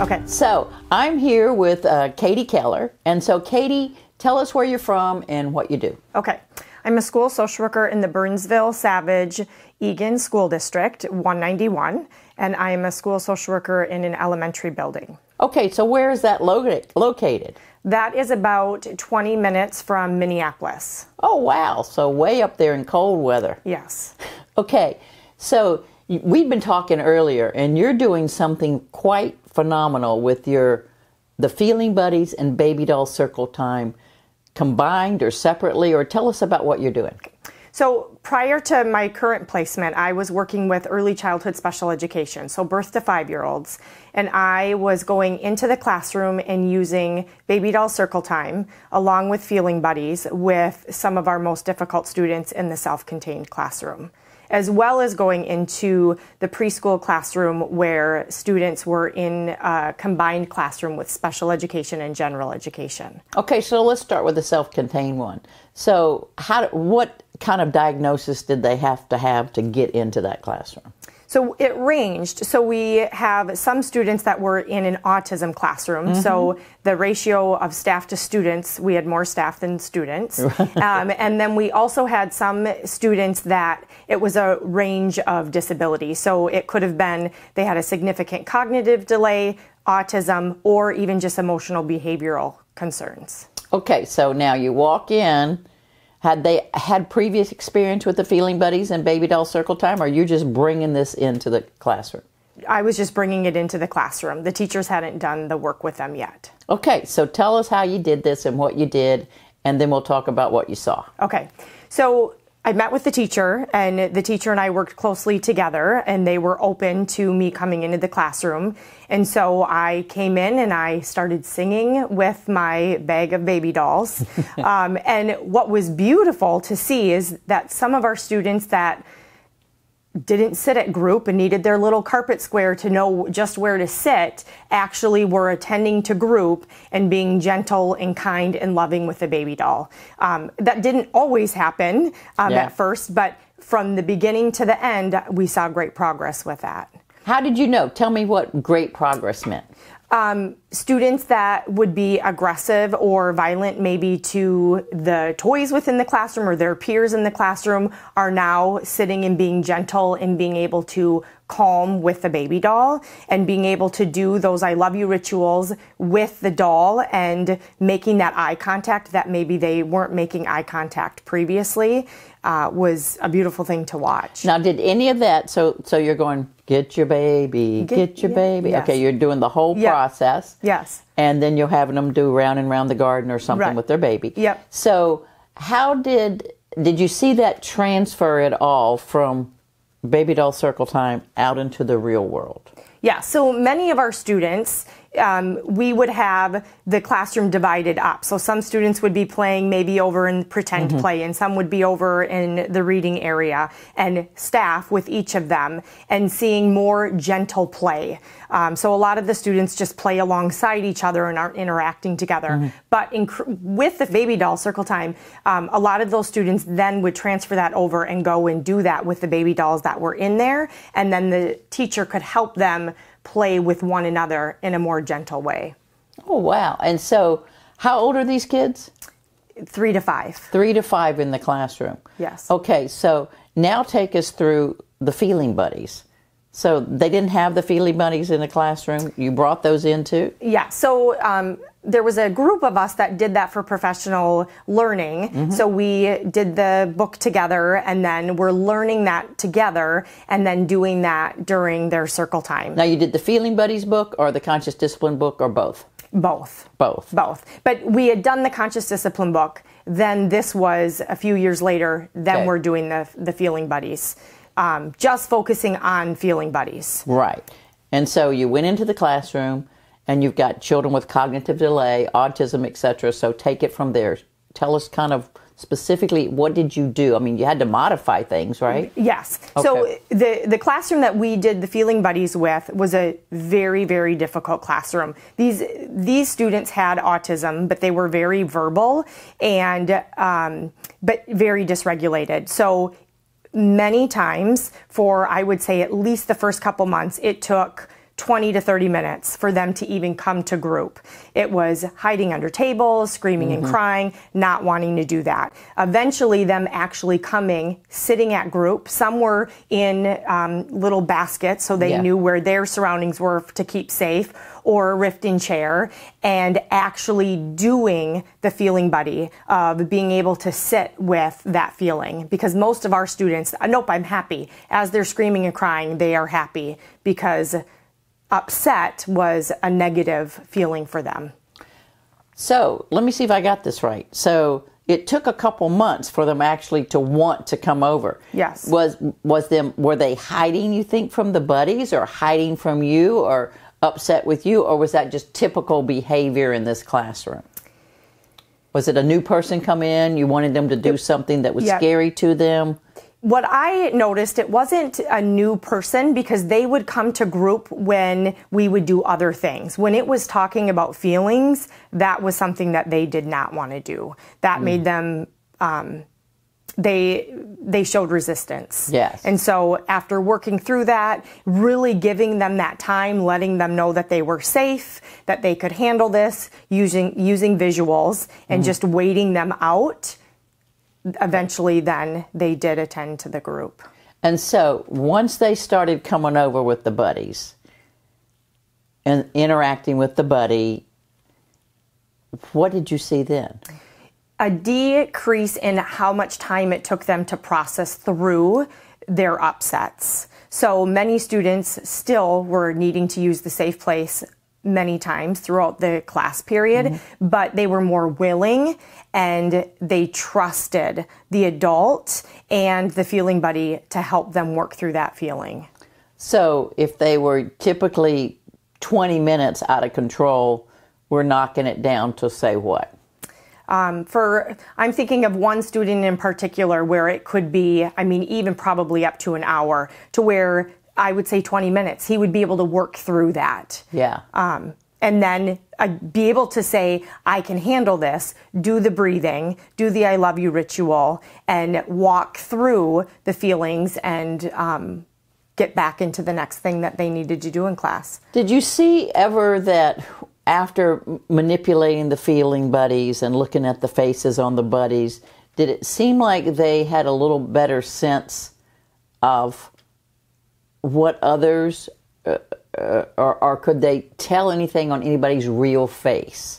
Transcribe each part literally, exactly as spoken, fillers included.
Okay. So I'm here with uh, Katie Keller. And so Katie, tell us where you're from and what you do. Okay. I'm a school social worker in the Burnsville, Savage, Egan School District, one ninety-one. And I'm a school social worker in an elementary building. Okay, so where is that lo- located? That is about twenty minutes from Minneapolis. Oh, wow. So way up there in cold weather. Yes. Okay, so we've been talking earlier, and you're doing something quite phenomenal with your the Feeling Buddies and Baby Doll Circle Time combined or separately, or tell us about what you're doing. So prior to my current placement, I was working with early childhood special education, so birth to five-year-olds, and I was going into the classroom and using Baby Doll Circle Time along with Feeling Buddies with some of our most difficult students in the self-contained classroom, as well as going into the preschool classroom where students were in a combined classroom with special education and general education. Okay, so let's start with the self-contained one. So how, what kind of diagnosis did they have to have to get into that classroom? So it ranged. So we have some students that were in an autism classroom. Mm-hmm. So the ratio of staff to students, we had more staff than students. um, and then we also had some students that it was a range of disability. So it could have been they had a significant cognitive delay, autism, or even just emotional behavioral concerns. Okay, so now you walk in. Had they had previous experience with the Feeling Buddies and Baby Doll Circle Time, or are you just bringing this into the classroom? I was just bringing it into the classroom. The teachers hadn't done the work with them yet. Okay, so tell us how you did this and what you did, and then we'll talk about what you saw. Okay, so I met with the teacher, and the teacher and I worked closely together, and they were open to me coming into the classroom. And so I came in and I started singing with my bag of baby dolls. um, and what was beautiful to see is that some of our students that didn't sit at group and needed their little carpet square to know just where to sit actually were attending to group and being gentle and kind and loving with the baby doll. Um, that didn't always happen um, yeah. at first, but from the beginning to the end, we saw great progress with that. How did you know? Tell me what great progress meant. Um, students that would be aggressive or violent maybe to the toys within the classroom or their peers in the classroom are now sitting and being gentle and being able to calm with the baby doll and being able to do those I love you rituals with the doll and making that eye contact that maybe they weren't making eye contact previously uh, was a beautiful thing to watch. Now, did any of that, so so you're going, get your baby, get, get your yeah, baby. Yes. Okay, you're doing the whole yep. process. Yes. And then you're having them do round and round the garden or something right. with their baby. Yep. So how did, did you see that transfer at all from Baby Doll Circle Time out into the real world? Yeah, so many of our students, um, we would have the classroom divided up. So some students would be playing maybe over in pretend mm-hmm. play, and some would be over in the reading area, and staff with each of them, and seeing more gentle play. Um, so a lot of the students just play alongside each other and aren't interacting together. Mm-hmm. But in, with the Baby Doll Circle Time, um, a lot of those students then would transfer that over and go and do that with the baby dolls that were in there, and then the teacher could help them play with one another in a more gentle way. Oh, wow. And so how old are these kids? Three to five. Three to five in the classroom. Yes. Okay, so now take us through the Feeling Buddies. So they didn't have the Feeling Buddies in the classroom. You brought those in too? Yeah. So um, there was a group of us that did that for professional learning. Mm-hmm. So we did the book together, and then we're learning that together and then doing that during their circle time. Now, you did the Feeling Buddies book or the Conscious Discipline book or both? Both. Both. Both. But we had done the Conscious Discipline book. Then this was a few years later. Then okay. we're doing the, the Feeling Buddies. Um, just focusing on Feeling Buddies. Right. And so you went into the classroom and you've got children with cognitive delay, autism, et cetera. So take it from there. Tell us kind of specifically, what did you do? I mean, you had to modify things, right? Yes. Okay. So the, the classroom that we did the Feeling Buddies with was a very, very difficult classroom. These, these students had autism, but they were very verbal and um, but very dysregulated. So many times for, I would say, at least the first couple months, it took twenty to thirty minutes for them to even come to group. It was hiding under tables, screaming mm-hmm. and crying, not wanting to do that. Eventually, them actually coming, sitting at group. Some were in um, little baskets, so they yeah. knew where their surroundings were to keep safe, or a rifting chair, and actually doing the feeling buddy of being able to sit with that feeling. Because most of our students, nope, I'm happy. As they're screaming and crying, they are happy because upset was a negative feeling for them. So let me see if I got this right. So it took a couple months for them actually to want to come over. Yes. Was was them were they hiding, you think, from the buddies, or hiding from you, or upset with you, or was that just typical behavior in this classroom? Was it a new person come in, you wanted them to do something that was yeah. scary to them? What I noticed, it wasn't a new person, because they would come to group when we would do other things. When it was talking about feelings, that was something that they did not want to do. That mm. made them, um, they they showed resistance. Yes. And so after working through that, really giving them that time, letting them know that they were safe, that they could handle this, using using visuals, and mm. just waiting them out, eventually then they did attend to the group. And so once they started coming over with the buddies and interacting with the buddy, what did you see then? A decrease in how much time it took them to process through their upsets. So many students still were needing to use the safe place many times throughout the class period, mm-hmm. but they were more willing and they trusted the adult and the feeling buddy to help them work through that feeling. So if they were typically twenty minutes out of control, we're knocking it down to, say, what? Um, for, I'm thinking of one student in particular where it could be, I mean, even probably up to an hour, to where I would say twenty minutes. He would be able to work through that. Yeah. Um, and then uh, be able to say, I can handle this, do the breathing, do the I love you ritual, and walk through the feelings and um, get back into the next thing that they needed to do in class. Did you see ever that after manipulating the feeling buddies and looking at the faces on the buddies, did it seem like they had a little better sense of what others, uh, uh, or, or could they tell anything on anybody's real face?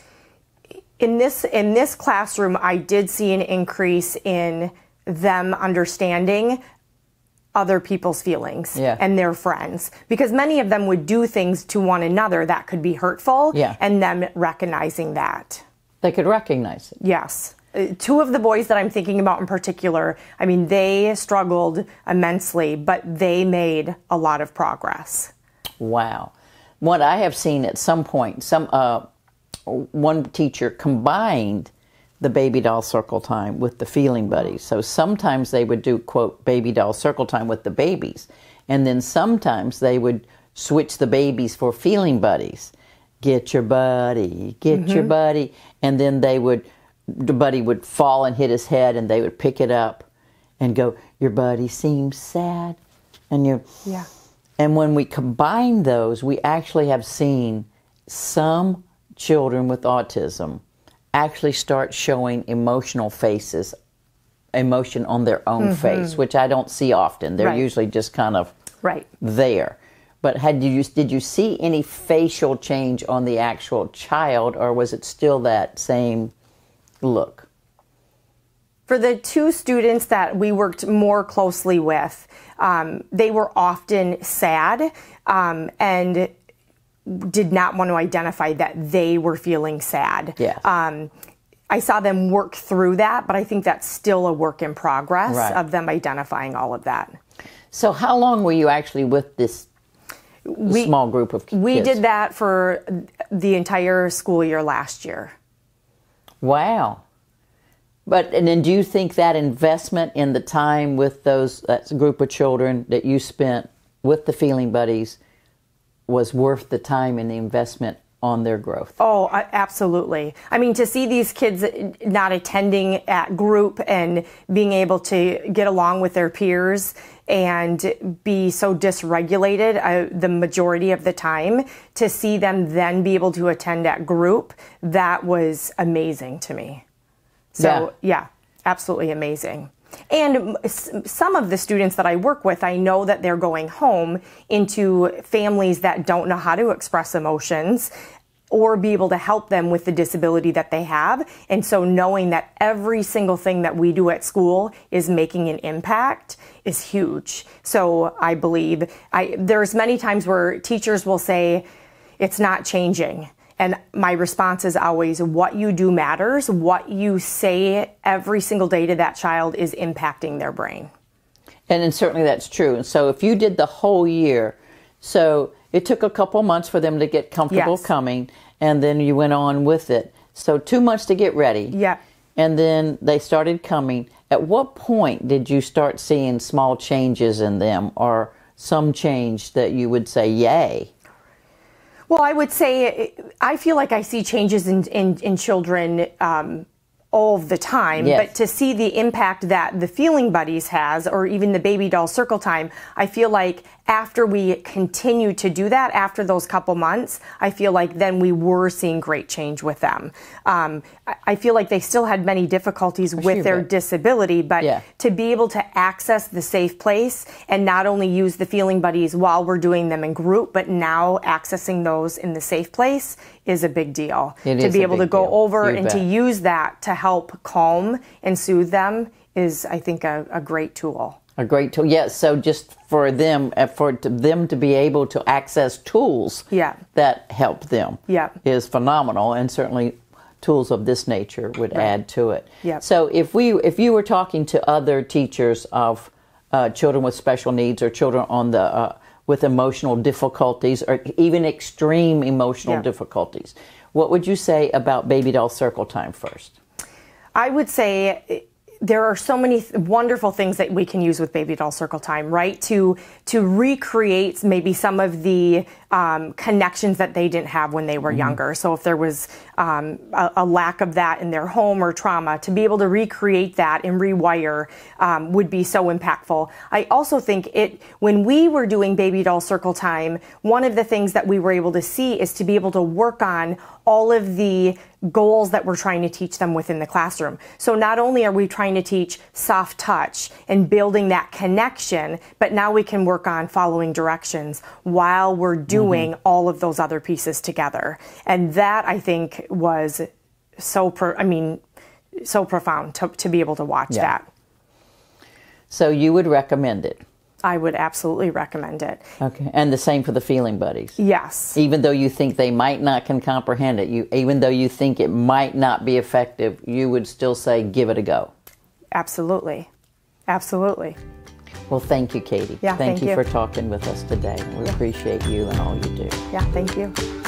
In this in this classroom, I did see an increase in them understanding other people's feelings yeah. and their friends, because many of them would do things to one another that could be hurtful, yeah. and them recognizing that. They could recognize it. Yes. Two of the boys that I'm thinking about in particular, I mean, they struggled immensely, but they made a lot of progress. Wow. What I have seen at some point, some uh, one teacher combined the baby doll circle time with the feeling buddies. So sometimes they would do, quote, baby doll circle time with the babies. And then sometimes they would switch the babies for feeling buddies. Get your buddy, get mm-hmm. your buddy. And then they would, the buddy would fall and hit his head, and they would pick it up and go, your buddy seems sad. And you, yeah. And when we combine those, we actually have seen some children with autism actually start showing emotional faces, emotion on their own mm-hmm. face, which I don't see often. They're right. usually just kind of right. there. But had you did you see any facial change on the actual child, or was it still that same look? For the two students that we worked more closely with, um, they were often sad um, and did not want to identify that they were feeling sad. Yes. Um, I saw them work through that, but I think that's still a work in progress right. of them identifying all of that. So how long were you actually with this we, small group of kids? We did that for the entire school year last year. Wow. But and then do you think that investment in the time with those that group of children that you spent with the feeling buddies was worth the time and the investment on their growth. Oh, uh, absolutely. I mean, to see these kids not attending at group and being able to get along with their peers and be so dysregulated uh, the majority of the time, to see them then be able to attend at group, that was amazing to me. So, yeah, yeah absolutely amazing. And some of the students that I work with, I know that they're going home into families that don't know how to express emotions or be able to help them with the disability that they have. And so knowing that every single thing that we do at school is making an impact is huge. So I believe I, there's many times where teachers will say, it's not changing. And my response is always, what you do matters. What you say every single day to that child is impacting their brain. And then certainly that's true. And so if you did the whole year, so it took a couple months for them to get comfortable yes. coming, and then you went on with it. So two months to get ready. Yeah. And then they started coming. At what point did you start seeing small changes in them, or some change that you would say, yay? Well, I would say I feel like I see changes in, in, in children um, all the time, yes. but to see the impact that the Feeling Buddies has, or even the Baby Doll Circle Time, I feel like after we continue to do that, after those couple months, I feel like then we were seeing great change with them. Um, I, I feel like they still had many difficulties with sure their bit. disability, but yeah. to be able to access the safe place and not only use the Feeling Buddies while we're doing them in group, but now accessing those in the safe place is a big deal. It to is be a able to big go deal. over You and bet. to use that to help calm and soothe them is, I think, a, a great tool. A great tool, yes. So just for them, for them to be able to access tools yeah. that help them yeah. is phenomenal, and certainly tools of this nature would right. add to it. Yeah. So if we, if you were talking to other teachers of uh, children with special needs, or children on the uh, with emotional difficulties, or even extreme emotional yeah. difficulties, what would you say about Baby Doll Circle Time first? I would say there are so many th- wonderful things that we can use with Baby Doll Circle Time, right? To to recreate maybe some of the um, connections that they didn't have when they were mm-hmm. younger. So if there was um, a, a lack of that in their home or trauma, to be able to recreate that and rewire um, would be so impactful. I also think it, when we were doing Baby Doll Circle Time, one of the things that we were able to see is to be able to work on all of the goals that we're trying to teach them within the classroom. So not only are we trying to teach soft touch and building that connection, but now we can work on following directions while we're doing mm-hmm. all of those other pieces together. And that, I think, was so, pro- I mean, so profound to, to be able to watch yeah. that. So you would recommend it? I would absolutely recommend it. Okay, and the same for the Feeling Buddies? Yes. Even though you think they might not can comprehend it, you even though you think it might not be effective, you would still say give it a go? Absolutely. Absolutely. Well, thank you, Katie. Yeah, thank, thank you, you for talking with us today. We yeah. appreciate you and all you do. Yeah, thank you.